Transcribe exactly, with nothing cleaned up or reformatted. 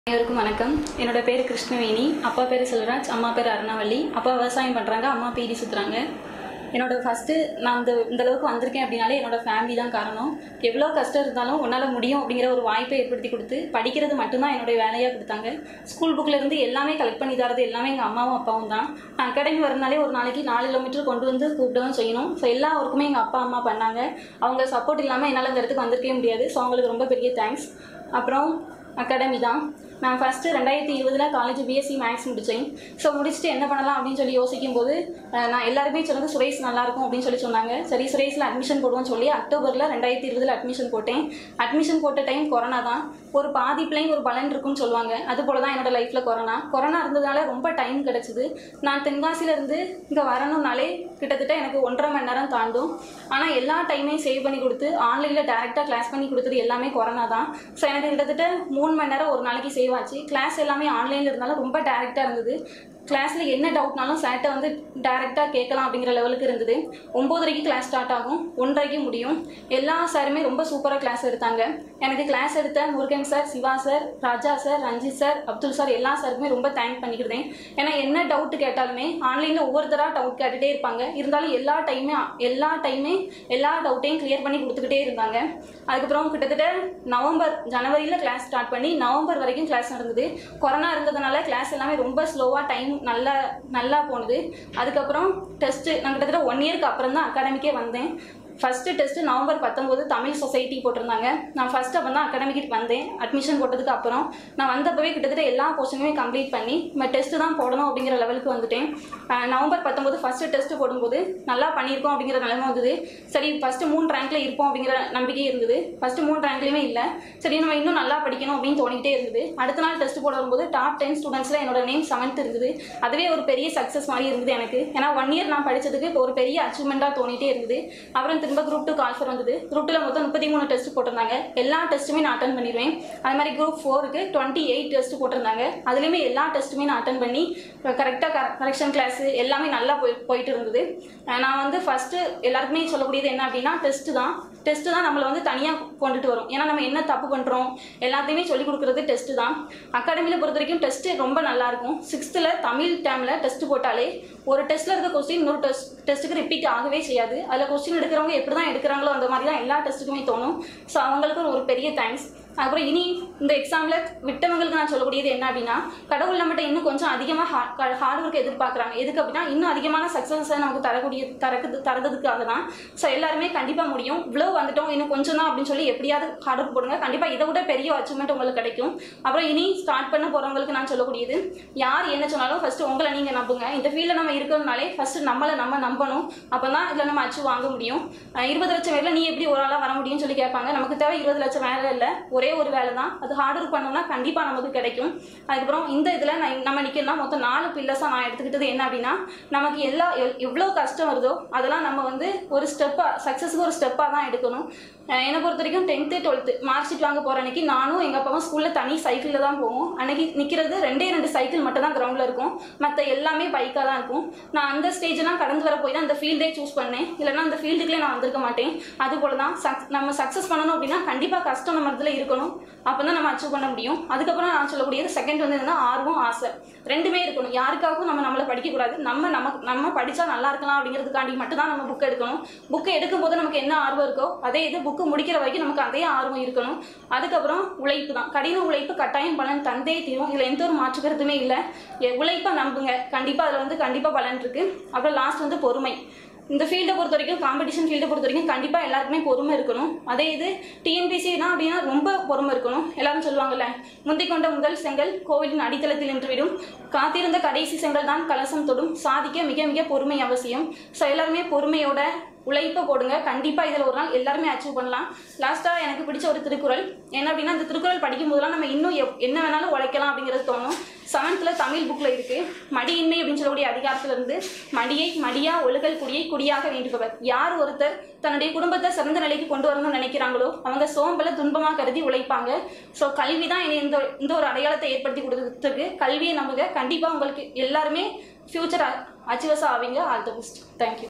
அனைவருக்கும் வணக்கம். என்னோட பேர் கிருஷ்ணவேணி. அப்பா பேர் செல்வராஜ், அம்மா பேர் அருணாவள்ளி. அப்பா விவசாயம் பண்ணுறாங்க, அம்மா பீடி சுற்றுறாங்க. என்னோட ஃபஸ்ட்டு நான் இந்த இந்த அளவுக்கு வந்திருக்கேன் அப்படின்னாலே என்னோட ஃபேமிலி தான் காரணம். எவ்வளோ கஷ்டம் இருந்தாலும் உன்னால் முடியும் அப்படிங்கிற ஒரு வாய்ப்பை ஏற்படுத்தி கொடுத்து படிக்கிறது மட்டும்தான் என்னுடைய வேலையாக கொடுத்தாங்க. ஸ்கூல் புக்கில் இருந்து எல்லாமே கலெக்ட் பண்ணி தரது எல்லாமே எங்கள் அம்மாவும் அப்பாவும் தான். நான் அகாடமி வரனாலே ஒரு நாளைக்கு நாலு கிலோமீட்டர் கொண்டு வந்து கூப்பிட்டு செய்யணும். ஸோ எல்லா ஒர்க்குமே எங்கள் அப்பா அம்மா பண்ணாங்க. அவங்க சப்போர்ட் இல்லாமல் என்னால் இந்த இடத்துக்கு வந்திருக்கவே முடியாது. ஸோ அவங்களுக்கு ரொம்ப பெரிய தேங்க்ஸ். அப்புறம் அகாடமி தான். நான் ஃபஸ்ட்டு ரெண்டாயிரத்தி இருபதில் காலேஜ் பிஎஸ்சி மேக்ஸ் முடித்தேன். ஸோ முடிச்சுட்டு என்ன பண்ணலாம் அப்படின்னு சொல்லி யோசிக்கும் போது நான் எல்லாருமே சொன்னது சுரேஷ் நல்லாயிருக்கும் அப்படின்னு சொல்லி சொன்னாங்க. சரி சுரேஷில் அட்மிஷன் போடுவோம்னு சொல்லி அக்டோபரில் ரெண்டாயிரத்தி இருபதில் அட்மிஷன் போட்டேன். அட்மிஷன் போட்ட டைம் கொரோனா தான். ஒரு பாதி பிள்ளைங்க ஒரு பலன் இருக்குன்னு சொல்லுவாங்க. அது போல தான் என்னோடய லைஃப்பில் கொரோனா கொரோனா இருந்ததுனால ரொம்ப டைம் கிடச்சிது. நான் தென்காசியிலேருந்து இங்கே வரணும்னாலே கிட்டத்தட்ட எனக்கு ஒன்றரை மணி நேரம் தாண்டும். ஆனால் எல்லா டைமையும் சேவ் பண்ணி கொடுத்து ஆன்லைனில் டேரெக்டாக கிளாஸ் பண்ணி கொடுத்தது எல்லாமே கொரோனா தான். ஸோ எனக்கு கிட்டத்தட்ட மூணு மணி நேரம் ஒரு நாளைக்கு சேவ் ஆச்சு. கிளாஸ் எல்லாமே ஆன்லைனில் இருந்தாலும் ரொம்ப டேரெக்டாக இருந்தது. கிளாஸில் என்ன டவுட்னாலும் சார்ட்டை வந்து டேரெக்டாக கேட்கலாம் அப்படிங்கிற லெவலுக்கு இருந்தது. ஒம்போதரைக்கு கிளாஸ் ஸ்டார்ட் ஆகும், ஒன்றரைக்கு முடியும். எல்லா சாருமே ரொம்ப சூப்பராக கிளாஸ் எடுத்தாங்க. எனக்கு கிளாஸ் எடுத்த Murugan sir, Siva sir, Raja sir, Ranjith sir, Abdul sir எல்லா சாருக்குமே ரொம்ப தேங்க் பண்ணிக்கிறேன். ஏன்னா என்ன டவுட் கேட்டாலுமே ஆன்லைனில் ஒவ்வொருத்தராக டவுட் கேட்டுகிட்டே இருப்பாங்க. இருந்தாலும் எல்லா டைமே எல்லா டைமே எல்லா டவுட்டையும் கிளியர் பண்ணி கொடுத்துக்கிட்டே இருந்தாங்க. அதுக்கப்புறம் கிட்டத்தட்ட நவம்பர் ஜனவரியில் கிளாஸ் ஸ்டார்ட் பண்ணி நவம்பர் வரைக்கும் கிளாஸ் நடந்தது. கொரோனா இருந்ததுனால கிளாஸ் எல்லாமே ரொம்ப ஸ்லோவாக டைம் நல்லா நல்லா போனது. அதுக்கப்புறம் டெஸ்ட்டு நான் கிட்டத்தட்ட ஒன் இயருக்கு அப்புறம் தான் அகாடமிக்கே வந்தேன். ஃபஸ்ட்டு டெஸ்ட்டு நவம்பர் பத்தொம்போது தமிழ் சொசைட்டி போட்டிருந்தாங்க. நான் ஃபஸ்ட்டு அப்போ தான் அகாடமிக்கு வந்தேன். அட்மிஷன் போட்டதுக்கு அப்புறம் நான் வந்தப்பவே கிட்டத்தட்ட எல்லா போர்ஷனுமே கம்ப்ளீட் பண்ணி நம்ம டெஸ்ட்டு தான் போடணும் அப்படிங்கிற லெவலுக்கு வந்துட்டேன். நவம்பர் பத்தொம்போது ஃபஸ்ட்டு டெஸ்ட்டு போடும்போது நல்லா பண்ணியிருக்கோம் அப்படிங்கிற நிலைமை வந்தது. சரி ஃபஸ்ட்டு மூணு ரேங்க்கில் இருப்போம் அப்படிங்கிற நம்பிக்கை இருந்தது. ஃபஸ்ட்டு மூணு ரேங்க்லேயுமே இல்லை. சரி நம்ம இன்னும் நல்லா படிக்கணும் அப்படின்னு தோணிக்கிட்டே இருந்தது. அடுத்த நாள் டெஸ்ட் போட வரும்போது டாப் டென் ஸ்டூடெண்ட்ஸில் என்னோட நேம் செவன்த் இருந்தது. அதுவே ஒரு பெரிய சக்ஸஸ் மாதிரி இருந்தது எனக்கு. ஏன்னா ஒன் இயர் நான் படித்ததுக்கு ஒரு பெரிய அச்சீவ்மெண்ட்டாக தோணிகிட்டே இருந்தது. அப்புறம் திரும்ப குரூப் டூ கால்ஃபர் வந்தது. குரூப் டூவில் மொத்தம் முப்பத்தி மூணு டெஸ்ட் போட்டிருந்தாங்க. எல்லா டெஸ்ட்டுமே நான் அட்டன் பண்ணிடுவேன். அது மாதிரி குரூப் ஃபோருக்கு டுவெண்ட்டி எயிட் டெஸ்ட் போட்டிருந்தாங்க. அதுலேயுமே எல்லா டெஸ்ட்டுமே நான் அட்டன் பண்ணி கரெக்டாக கரெக்ஷன் கிளாஸு எல்லாமே நல்லா போய் போயிட்டு இருந்தது. நான் வந்து ஃபஸ்ட்டு எல்லாருக்குமே சொல்லக்கூடியது என்ன அப்படின்னா டெஸ்ட்டு தான். டெஸ்ட்டு தான் நம்மளை வந்து தனியாக கொண்டுட்டு வரும். ஏன்னா நம்ம என்ன தப்பு பண்ணுறோம் எல்லாத்தையுமே சொல்லிக் கொடுக்குறது டெஸ்ட்டு தான். அகாடமியில் பொறுத்த வரைக்கும் டெஸ்ட்டு ரொம்ப நல்லாயிருக்கும். சிக்ஸ்த்தில் தமிழ் டேமில் டெஸ்ட் போட்டாலே ஒரு டெஸ்ட்டில் இருக்க கொஸ்டின் இன்னொரு டெஸ்ட் டெஸ்ட்டுக்கு ரிப்பீட் ஆகவே செய்யாது. அதில் கொஸ்டின் எடுக்கிறவங்க எப்படி தான் எடுக்கிறாங்களோ அந்த மாதிரி தான் எல்லா டெஸ்ட்டுக்குமே தோணும். ஸோ அவங்களுக்கு ஒரு பெரிய தேங்க்ஸ். அதுக்கப்புறம் இனி இந்த எக்ஸாமில் விட்டவங்களுக்கு நான் சொல்லக்கூடியது என்ன அப்படின்னா கடவுள் நம்மகிட்ட இன்னும் கொஞ்சம் அதிகமாக ஹார்ட் ஹார்ட் ஒர்க் எதிர்பார்க்குறாங்க. எதுக்கு அப்படின்னா இன்னும் அதிகமான சக்ஸஸை நமக்கு தரக்கூடிய தரக்குது தரதுக்காக தான். ஸோ எல்லாருமே கண்டிப்பாக முடியும். இவ்வளோ வந்துட்டோம் இன்னும் கொஞ்சம் தான் அப்படின்னு சொல்லி எப்படியாவது ஹார்ட் ஒர்க் போடுங்க. கண்டிப்பாக இதை விட பெரிய அச்சீவ்மெண்ட் உங்களுக்கு கிடைக்கும். அப்புறம் இனி ஸ்டார்ட் பண்ண போகிறவங்களுக்கு நான் சொல்லக்கூடியது யார் என்ன சொன்னாலும் ஃபஸ்ட்டு உங்களை நீங்கள் நம்புங்க. இந்த ஃபீல்டில் நம்ம இருக்கிறதுனாலே ஃபஸ்ட்டு நம்மளை நம்ம நம்பணும். அப்போ தான் இதில் நம்ம அச்சீவ் வாங்க முடியும். இருபது லட்சம் வேலை நீ எப்படி ஒரு ஆளாக வர முடியும்னு சொல்லி கேட்பாங்க. நமக்கு தேவை இருபது லட்சம் வேலை இல்லை, ஒரே ஒரு வேலை தான். அது ஹார்ட் ஒர்க் பண்ணோம்னா கண்டிப்பாக நமக்கு கிடைக்கும். அதுக்கப்புறம் இந்த இதில் நான் நம்ம நிற்கணும்னா மொத்தம் நாலு பில்லர்ஸாக நான் எடுத்துக்கிட்டது என்ன அப்படின்னா நமக்கு எல்லா எவ்வளோ கஷ்டம் வருதோ அதெல்லாம் நம்ம வந்து ஒரு ஸ்டெப்பாக சக்ஸஸுக்கு ஒரு ஸ்டெப்பாக தான் எடுக்கணும். என்னை பொறுத்த வரைக்கும் டென்த்து டுவெல்த்து மார்க் ஷீட் வாங்க போகிற அன்றைக்கி நானும் எங்கள் அப்பாவும் ஸ்கூலில் தனி சைக்கிளில் தான் போவோம். அன்றைக்கி நிற்கிறது ரெண்டே ரெண்டு சைக்கிள் மட்டும் தான் கிரவுண்டில் இருக்கும். மற்ற எல்லாமே பைக்காக தான் இருக்கும். நான் அந்த ஸ்டேஜெலாம் கடந்து வர போய் தான் அந்த ஃபீல்டே சூஸ் பண்ணேன். இல்லைனா அந்த ஃபீல்டுக்குள்ளே நான் வந்திருக்க மாட்டேன். அதுபோல் தான் சக் நம்ம சக்ஸஸ் பண்ணணும் அப்படின்னா கண்டிப்பாக கஷ்டம் நம்ம இடத்துல இருக்கணும். அப்போ தான் நம்ம அச்சீவ் பண்ண முடியும். அதுக்கப்புறம் நான் சொல்லக்கூடியது செகண்ட் வந்து என்னன்னா ஆர்வம் ஆசை ரெண்டுமே இருக்கணும். யாருக்காகவும் நம்ம நம்மளை படிக்கக்கூடாது. நம்ம நம்ம நம்ம படித்தா நல்லா இருக்கலாம் அப்படிங்கிறதுக்காண்டி மட்டும் தான் நம்ம புக் எடுக்கணும். புக்கை எடுக்கும் போது நமக்கு என்ன ஆர்வம் இருக்கோ அதே இது புக்கு முடிக்கிற வரைக்கும் நமக்கு அதே ஆர்வம் இருக்கணும். அதுக்கப்புறம் உழைப்பு தான். கடின உழைப்பு கட்டாயம் பலன் தந்தே தீரும். இதில் எந்த ஒரு மாற்று கருத்துமே இல்லை. உழைப்பை நம்புங்க, கண்டிப்பாக அதில் வந்து கண்டிப்பாக பலன் இருக்குது. அப்புறம் லாஸ்ட் வந்து பொறுமை. இந்த ஃபீல்டை பொறுத்த வரைக்கும் காம்படிஷன் ஃபீல்டை பொறுத்த வரைக்கும் கண்டிப்பாக எல்லாருக்குமே பொறுமை இருக்கணும். அதே இது டிஎன்பிசினா அப்படின்னா ரொம்ப பொறுமை இருக்கணும். எல்லாரும் சொல்லுவாங்கல்ல முந்தி கொண்ட முதல் செங்கல் கோவிலின் அடித்தளத்தில் நின்றுவிடும், காத்திருந்த கடைசி செங்கல் தான் கலசம் தொடும், சாதிக்க மிக மிக பொறுமை அவசியம். ஸோ எல்லாருமே பொறுமையோட உழைப்பை போடுங்க. கண்டிப்பாக இதில் ஒரு நாள் எல்லாருமே அச்சீவ் பண்ணலாம். லாஸ்ட்டாக எனக்கு பிடிச்ச ஒரு திருக்குறள் என்ன அப்படின்னா இந்த திருக்குறள் படிக்கும் போதெல்லாம் நம்ம இன்னும் என்ன வேணாலும் உழைக்கலாம் அப்படிங்கிறது தோணும். செவன்த்தில் தமிழ் புக்கில் இருக்குது மடியின்மை அப்படின்னு சொல்லக்கூடிய அதிகாரத்திலிருந்து மடியை மடியா ஒழுகல் குடியை குடியாக வேண்டுபவர். யார் ஒருத்தர் தன்னுடைய குடும்பத்தை சிறந்த நிலைக்கு கொண்டு வரணும்னு நினைக்கிறாங்களோ அவங்க சோம்பலை துன்பமாக கருதி உழைப்பாங்க. ஸோ கல்வி தான் இந்த இந்த ஒரு அடையாளத்தை ஏற்படுத்தி கொடுத்ததுக்கு கல்வியை நம்புங்க. கண்டிப்பாக உங்களுக்கு எல்லாருமே ஃபியூச்சர் அச்சீவர்ஸாக ஆவீங்க. All the best. தேங்க்யூ.